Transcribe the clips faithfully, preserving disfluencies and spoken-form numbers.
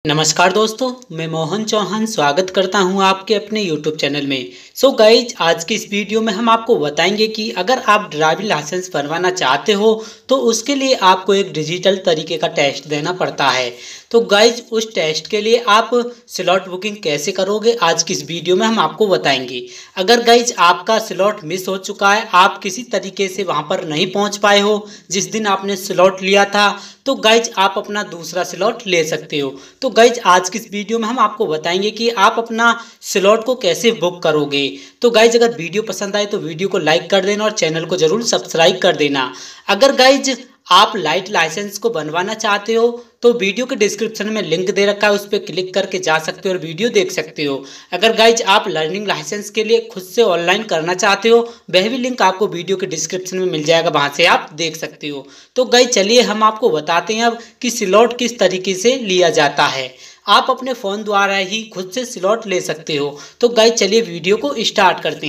नमस्कार दोस्तों, मैं मोहन चौहान स्वागत करता हूं आपके अपने यूट्यूब चैनल में। सो so गाइज, आज की इस वीडियो में हम आपको बताएंगे कि अगर आप ड्राइविंग लाइसेंस बनवाना चाहते हो तो उसके लिए आपको एक डिजिटल तरीके का टेस्ट देना पड़ता है। तो गाइज, उस टेस्ट के लिए आप स्लॉट बुकिंग कैसे करोगे, आज की इस वीडियो में हम आपको बताएंगे। अगर गाइज आपका स्लॉट मिस हो चुका है, आप किसी तरीके से वहां पर नहीं पहुंच पाए हो जिस दिन आपने स्लॉट लिया था, तो गाइज आप अपना दूसरा स्लॉट ले सकते हो। तो गाइज, आज की इस वीडियो में हम आपको बताएंगे कि आप अपना स्लॉट को कैसे बुक करोगे। तो गाइज, अगर वीडियो पसंद आए तो वीडियो को लाइक कर देना और चैनल को जरूर सब्सक्राइब कर देना। अगर गाइज आप लाइट लाइसेंस को बनवाना चाहते हो तो वीडियो के डिस्क्रिप्शन में लिंक दे रखा है, उस पर क्लिक करके जा सकते हो और वीडियो देख सकते हो। अगर गाइज आप लर्निंग लाइसेंस के लिए खुद से ऑनलाइन करना चाहते हो, वह भी लिंक आपको वीडियो के डिस्क्रिप्शन में मिल जाएगा, वहां से आप देख सकते हो। तो गाइज चलिए हम आपको बताते हैं अब कि स्लॉट किस तरीके से लिया जाता है। आप अपने फ़ोन द्वारा ही खुद से स्लॉट ले सकते हो। तो गाइज चलिए वीडियो को स्टार्ट करते हैं।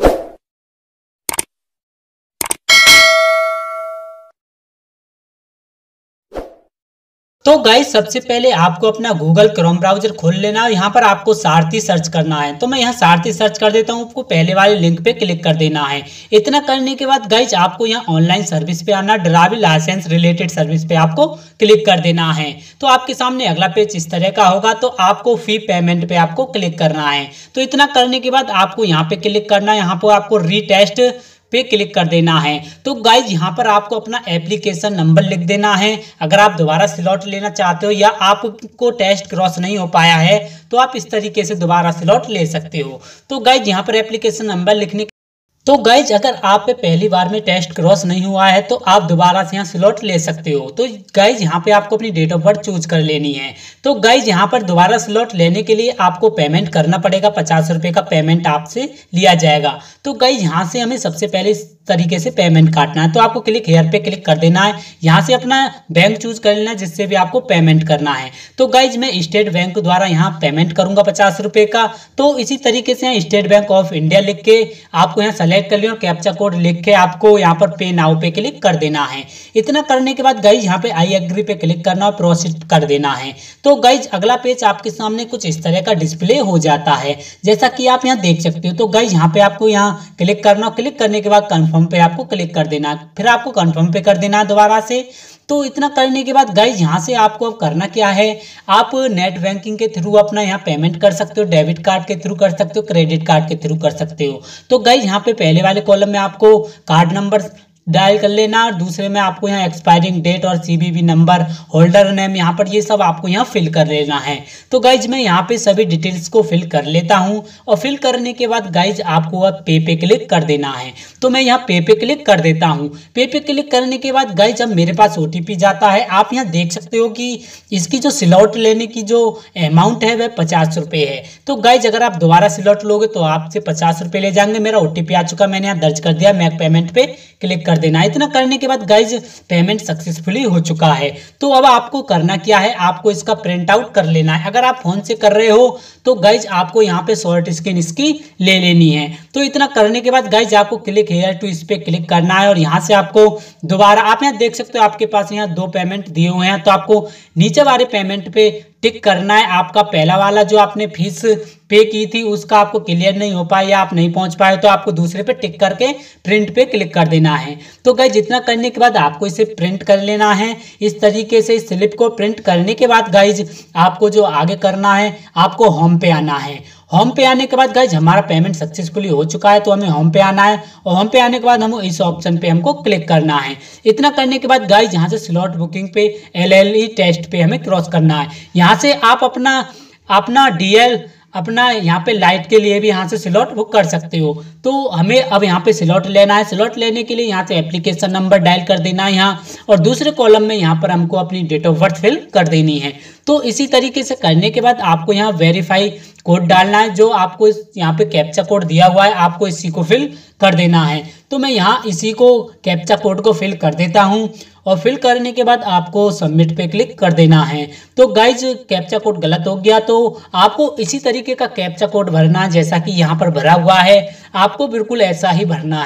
तो गाइस, सबसे पहले आपको अपना गूगल क्रोम ब्राउजर खोल लेना है। यहाँ पर आपको सारथी सर्च करना है, तो मैं यहाँ सारथी सर्च कर देता हूँ। आपको पहले वाले लिंक पे क्लिक कर देना है। इतना करने के बाद गाइस आपको यहाँ ऑनलाइन सर्विस पे आना, ड्राइविंग लाइसेंस रिलेटेड सर्विस पे आपको क्लिक कर देना है। तो आपके सामने अगला पेज इस तरह का होगा। तो आपको फी पेमेंट पे आपको क्लिक करना है। तो इतना करने के बाद आपको यहाँ पे क्लिक करना है। यहाँ पर आपको रीटेस्ट पे क्लिक कर देना है। तो गाइज यहाँ पर आपको अपना एप्लीकेशन नंबर लिख देना है। अगर आप दोबारा स्लॉट लेना चाहते हो या आपको टेस्ट क्रॉस नहीं हो पाया है तो आप इस तरीके से दोबारा स्लॉट ले सकते हो। तो गाइज यहाँ पर एप्लीकेशन नंबर लिखने तो गाइज अगर आप पे पहली बार में टेस्ट क्रॉस नहीं हुआ है तो आप दोबारा से यहाँ स्लॉट ले सकते हो। तो गाइज यहाँ पे आपको अपनी डेट ऑफ बर्थ चूज कर लेनी है। तो गाइज यहाँ पर दोबारा स्लॉट लेने के लिए आपको पेमेंट करना पड़ेगा, पचास रुपये का पेमेंट आपसे लिया जाएगा। तो गाइज यहाँ से हमें सबसे पहले इस तरीके से पेमेंट काटना है। तो आपको क्लिक हेयर पे क्लिक कर देना है। यहाँ से अपना बैंक चूज कर लेना है जिससे भी आपको पेमेंट करना है। तो गाइज मैं स्टेट बैंक द्वारा यहाँ पेमेंट करूंगा पचास रुपये का। तो इसी तरीके से यहाँ स्टेट बैंक ऑफ इंडिया लिख के आपको यहाँ सेलेक्ट कर लिया और कैप्चा कोड लिख के आपको यहाँ पर पे नाउ पे क्लिक कर देना है। इतना करने के बाद गाइज यहाँ पे आई एग्री पे क्लिक करना और प्रोसीड कर देना है। तो गाइज अगला पेज आपके सामने कुछ इस तरह का डिस्प्ले हो जाता है, जैसा कि आप यहाँ देख सकते हो। तो गाइज यहाँ पे आपको यहाँ क्लिक करना, क्लिक करने के बाद कंफर्म पे आपको क्लिक कर देना, फिर आपको कंफर्म पे कर देना दोबारा से। तो इतना करने के बाद गाइज यहाँ से आपको अब करना क्या है, आप नेट बैंकिंग के थ्रू अपना यहाँ पेमेंट कर सकते हो, डेबिट कार्ड के थ्रू कर सकते हो, क्रेडिट कार्ड के थ्रू कर सकते हो। तो गाइज यहाँ पे पहले वाले कॉलम में आपको कार्ड नंबर डायल कर लेना और दूसरे में आपको यहाँ एक्सपायरिंग डेट और सीवीवी नंबर, होल्डर नेम, यहाँ पर ये सब आपको यहाँ फिल कर लेना है। तो गाइज मैं यहाँ पे सभी डिटेल्स को फिल कर लेता हूँ और फिल करने के बाद गाइज आपको अब पे पे क्लिक कर देना है। तो मैं यहाँ पे पे क्लिक कर देता हूँ। पे पे क्लिक करने के बाद गाइज अब मेरे पास ओटीपी जाता है। आप यहाँ देख सकते हो कि इसकी जो स्लॉट लेने की जो अमाउंट है वह पचास रुपये है। तो गाइज अगर आप दोबारा स्लॉट लोगे तो आपसे पचास रुपये ले जाएंगे। मेरा ओटीपी आ चुका, मैंने यहाँ दर्ज कर दिया। मैक पेमेंट पे क्लिक कर देना। इतना करने के बाद गाइज पेमेंट सक्सेसफुली हो चुका है। तो अब आपको करना क्या है, आपको इसका प्रिंट आउट कर लेना है। अगर आप फोन से कर रहे हो तो गाइज आपको यहाँ पे शॉर्ट स्क्रीन इसकी ले लेनी है। तो इतना करने के बाद गाइज आपको क्लिक हेयर टू इस पे क्लिक करना है और यहाँ से आपको दोबारा आप यहाँ देख सकते हो आपके पास यहाँ दो पेमेंट दिए हुए हैं। तो आपको नीचे वाले पेमेंट पे टिक करना है। आपका पहला वाला जो आपने फीस पे की थी उसका आपको क्लियर नहीं हो पाया या आप नहीं पहुंच पाए तो आपको दूसरे पे टिक करके प्रिंट पे क्लिक कर देना है। तो गाइस जितना करने के बाद आपको इसे प्रिंट कर लेना है। इस तरीके से इस स्लिप को प्रिंट करने के बाद गाइज आपको जो आगे करना है, आपको होम पे आना है। होम पे आने के बाद गाइज हमारा पेमेंट सक्सेसफुली हो चुका है, तो हमें होम पे आना है और होम पे आने के बाद हम इस ऑप्शन पे हमको क्लिक करना है। इतना करने के बाद गाइज यहाँ से स्लॉट बुकिंग पे एल एल ई टेस्ट पे हमें क्रॉस करना है। यहाँ से आप अपना अपना डीएल अपना यहाँ पे लाइट के लिए भी यहाँ से स्लॉट बुक कर सकते हो। तो हमें अब यहाँ पे स्लॉट लेना है। स्लॉट लेने के लिए यहाँ से एप्लीकेशन नंबर डायल कर देना है यहाँ, और दूसरे कॉलम में यहाँ पर हमको अपनी डेट ऑफ बर्थ फिल कर देनी है। तो इसी तरीके से करने के बाद आपको यहाँ वेरीफाई कोड डालना है, जो आपको यहाँ पे कैप्चा कोड दिया हुआ है, आपको इसी को फिल कर देना है। तो मैं यहाँ इसी को कैप्चा कोड को फिल कर देता हूँ और फिल करने के बाद आपको सबमिट पे क्लिक कर देना है। तो गाइज कैप्चा कोड गलत हो गया तो आपको इसी तरीके का कैप्चा कोड भरना है जैसा कि यहाँ पर भरा हुआ है, आपको बिल्कुल ऐसा ही भरना है।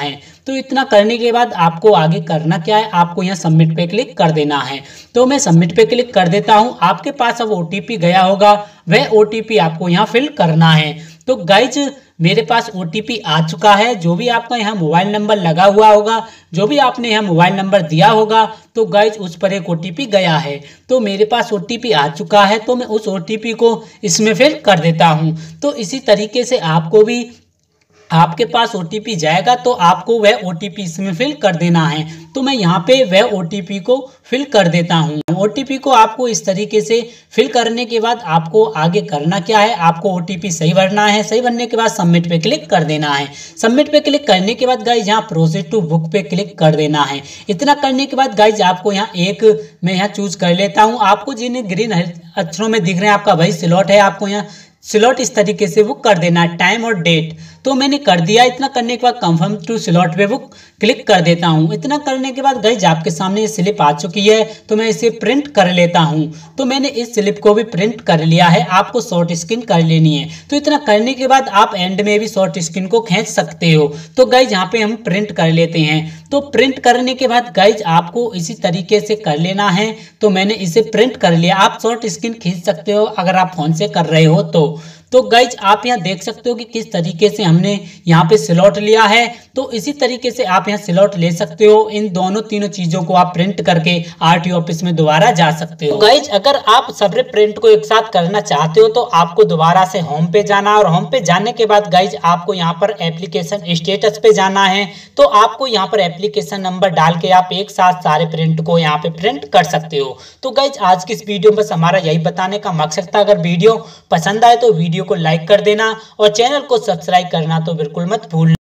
तो इतना करने के बाद आपको आगे करना क्या है, आपको यहाँ सबमिट पे क्लिक कर देना है। तो मैं सबमिट पे क्लिक कर देता हूँ। आपके पास अब ओटीपी गया होगा, वह ओटीपी आपको यहाँ फिल करना है। तो गाइज मेरे पास ओटीपी आ चुका है। जो भी आपका यहाँ मोबाइल नंबर लगा हुआ होगा, जो भी आपने यहाँ मोबाइल नंबर दिया होगा, तो गाइज उस पर एक ओटीपी गया है। तो मेरे पास ओटीपी आ चुका है, तो मैं उस ओटीपी को इसमें फिल कर देता हूँ। तो इसी तरीके से आपको भी आपके पास ओटीपी जाएगा तो आपको वह ओटीपी इसमें फिल कर देना है। तो मैं यहाँ पे वह ओटीपी को फिल कर देता हूँ। ओटीपी को आपको इस तरीके से फिल करने के बाद आपको आगे करना क्या है, आपको ओटीपी सही भरना है। सही भरने के बाद सबमिट पे क्लिक कर देना है। सबमिट पे क्लिक करने के बाद गाइज यहाँ प्रोसीड टू बुक पे क्लिक कर देना है। इतना करने के बाद गाइज आपको यहाँ एक मैं यहाँ चूज कर लेता हूँ। आपको जिन्हें ग्रीन अक्षरों में दिख रहे हैं आपका वही स्लॉट है, आपको यहाँ स्लॉट इस तरीके से बुक कर देना है, टाइम और डेट। तो मैंने कर दिया। इतना करने के बाद कंफर्म टू स्लॉट पे बुक क्लिक कर देता हूँ। इतना करने के बाद गाइज आपके सामने ये स्लिप आ चुकी है, तो मैं इसे प्रिंट कर लेता हूँ। तो मैंने इस स्लिप को भी प्रिंट कर लिया है, आपको शॉर्ट स्क्रीन कर लेनी है। तो इतना करने के बाद आप एंड में भी शॉर्ट स्क्रीन को खींच सकते हो। तो गाइज यहाँ पे हम प्रिंट कर लेते हैं। तो प्रिंट करने के बाद गाइज आपको इसी तरीके से कर लेना है। तो मैंने इसे प्रिंट कर लिया। आप शॉर्ट स्क्रीन खींच सकते हो अगर आप फोन से कर रहे हो तो। तो गाइज आप यहाँ देख सकते हो कि किस तरीके से हमने यहाँ पे स्लॉट लिया है। तो इसी तरीके से आप यहाँ स्लॉट ले सकते हो। इन दोनों तीनों चीजों को आप प्रिंट करके आरटीओ ऑफिस में दोबारा जा सकते हो। तो गाइज अगर आप सारे प्रिंट को एक साथ करना चाहते हो तो आपको दोबारा से होम पे जाना, और होम पे जाने के बाद गाइज आपको यहाँ पर एप्लीकेशन स्टेटस पे जाना है। तो आपको यहाँ पर एप्लीकेशन नंबर डाल के आप एक साथ सारे प्रिंट को यहाँ पे प्रिंट कर सकते हो। तो गाइज आज की इस वीडियो में बस हमारा यही बताने का मकसद था। अगर वीडियो पसंद आए तो वीडियो को लाइक कर देना और चैनल को सब्सक्राइब करना तो बिल्कुल मत भूलना।